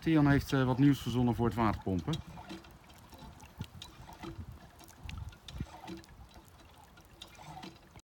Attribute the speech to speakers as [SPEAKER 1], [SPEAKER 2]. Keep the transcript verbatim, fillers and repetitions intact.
[SPEAKER 1] Theon heeft uh, wat nieuws verzonnen voor het waterpompen.